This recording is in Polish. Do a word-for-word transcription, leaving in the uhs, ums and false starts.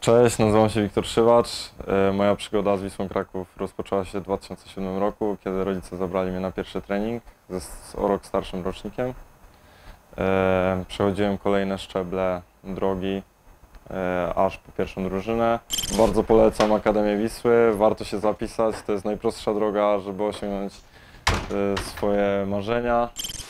Cześć, nazywam się Wiktor Szywacz. Moja przygoda z Wisłą Kraków rozpoczęła się w dwa tysiące siódmym roku, kiedy rodzice zabrali mnie na pierwszy trening z o rok starszym rocznikiem. Przechodziłem kolejne szczeble drogi, aż po pierwszą drużynę. Bardzo polecam Akademię Wisły, warto się zapisać, to jest najprostsza droga, żeby osiągnąć swoje marzenia.